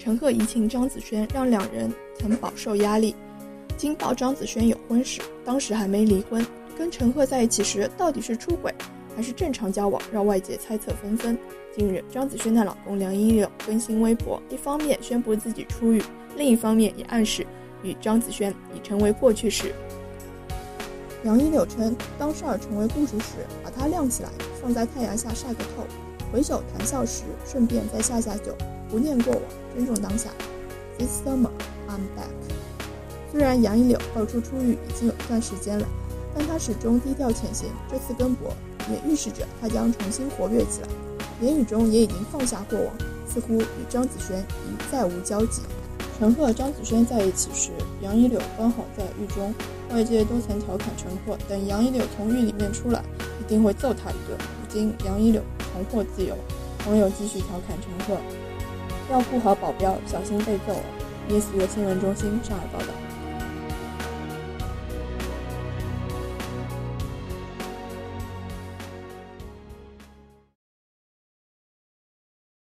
陈赫移情张子萱，让两人曾饱受压力。经报张子萱有婚史，当时还没离婚，跟陈赫在一起时到底是出轨还是正常交往，让外界猜测纷纷。近日，张子萱的老公梁一柳更新微博，一方面宣布自己出狱，另一方面也暗示与张子萱已成为过去式。梁一柳称，当事儿成为故事时，把它晾起来，放在太阳下晒个透，回首谈笑时，顺便再下下酒，不念过往，珍重当下。 This summer, I'm back。 虽然杨一柳爆出出狱已经有一段时间了，但他始终低调前行，这次更博也预示着他将重新活跃起来，言语中也已经放下过往，似乎与张子萱已再无交集。陈赫张子萱在一起时，杨一柳刚好在狱中，外界都曾调侃陈赫，等杨一柳从狱里面出来，一定会揍他一顿。如今杨一柳重获自由，网友继续调侃陈赫，要顾好保镖，小心被揍哦。夜4新闻中心上海报道。